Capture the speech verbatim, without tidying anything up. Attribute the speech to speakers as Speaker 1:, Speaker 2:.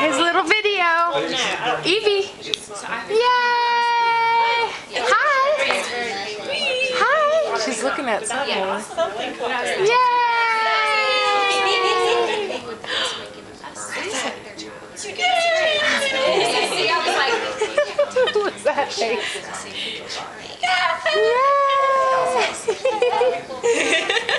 Speaker 1: His little video. Evey. Yay! Hi. Hi. She's looking at something. Yay! What was that face? Yay!